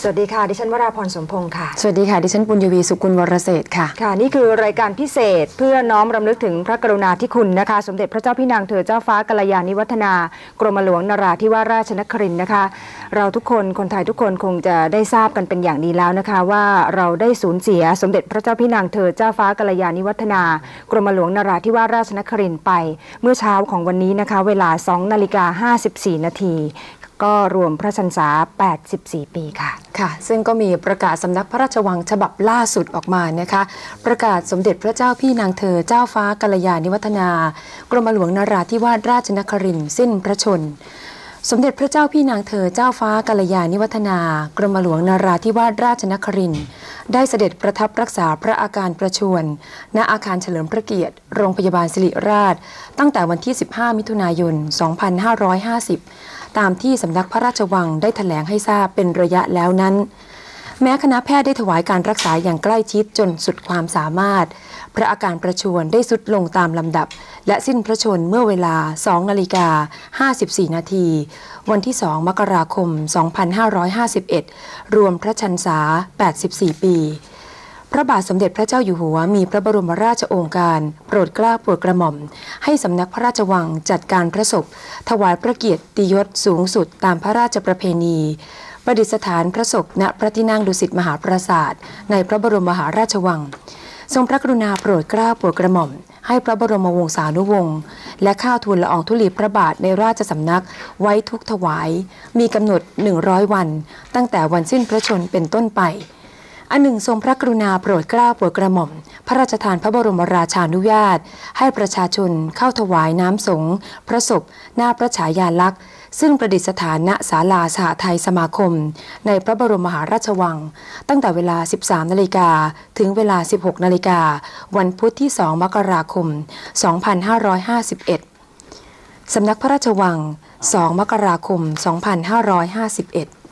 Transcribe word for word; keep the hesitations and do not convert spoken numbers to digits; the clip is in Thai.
สวัสดีค่ะดิฉันวราพรสมพงศ์ค่ะสวัสดีค่ะดิฉันปุญญวีสุกุลวรเศรษฐ์ค่ะค่ะนี่คือรายการพิเศษเพื่อน้อมรำลึกถึงพระกรุณาธิคุณนะคะสมเด็จพระเจ้าพี่นางเธอเจ้าฟ้ากัลยาณิวัฒนากรมหลวงนราธิวาสราชนครินทร์นะคะเราทุกคนคนไทยทุกคนคงจะได้ทราบกันเป็นอย่างดีแล้วนะคะว่าเราได้สูญเสียสมเด็จพระเจ้าพี่นางเธอเจ้าฟ้ากัลยาณิวัฒนากรมหลวงนราธิวาสราชนครินทร์ไปเมื่อเช้าของวันนี้นะคะเวลาสองนาฬิกาห้าสิบสี่นาทีก็รวมพระชนษาแปดสิบสี่ปีค่ะค่ะซึ่งก็มีประกาศสำนักพระราชวังฉบับล่าสุดออกมานะคะประกาศสมเด็จพระเจ้าพี่นางเธอเจ้าฟ้ากัลยาณิวัฒนากรมหลวงนราธิวาสราชนครินทร์สิ้นพระชนสมเด็จพระเจ้าพี่นางเธอเจ้าฟ้ากัลยาณิวัฒนากรมหลวงนราธิวาสราชนครินทร์ได้เสด็จประทับรักษาพระอาการประชวรณอาคารเฉลิมพระเกียรติโรงพยาบาลศิริราชตั้งแต่วันที่สิบห้ามิถุนายนสองพันห้าร้อยห้าสิบตามที่สำนักพระราชวังได้แถลงให้ทราบเป็นระยะแล้วนั้นแม้คณะแพทย์ได้ถวายการรักษาอย่างใกล้ชิดจนสุดความสามารถพระอาการประชวรได้ทรุดลงตามลำดับและสิ้นพระชนเมื่อเวลาสองนาฬิกาห้าสิบสี่นาทีวันที่สองมกราคมสองพันห้าร้อยห้าสิบเอ็ดรวมพระชนษาแปดสิบสี่ปีพระบาทสมเด็จพระเจ้าอยู่หัวมีพระบรมราชโองการโปรดเกล้าโปรดกระหม่อมให้สำนักพระราชวังจัดการพระศพถวายพระเกียรติยศสูงสุดตามพระราชประเพณีประดิษฐานพระศพณพระที่นั่งดุสิตมหาปราสาทในพระบรมมหาราชวังทรงพระกรุณาโปรดเกล้าโปรดกระหม่อมให้พระบรมวงศานุวงศ์และข้าวทูลละอองธุลีพระบาทในราชสำนักไว้ทุกถวายมีกำหนดหนึ่งร้อยวันตั้งแต่วันสิ้นพระชนเป็นต้นไปอันหนึ่งทรงพระกรุณาโปรดเกล้าโปรดกระหม่อมพระราชทานพระบรมราชานุญาตให้ประชาชนเข้าถวายน้ำสงฆ์พระศพหน้าพระฉายาลักษณ์ซึ่งประดิษฐานณศาลาสหไทยสมาคมในพระบรมมหาราชวังตั้งแต่เวลา สิบสามนาฬิกาถึงเวลา สิบหกนาฬิกาวันพุธที่สองมกราคมสองพันห้าร้อยห้าสิบเอ็ดสำนักพระราชวังสองมกราคมสองพันห้าร้อยห้าสิบเอ็ด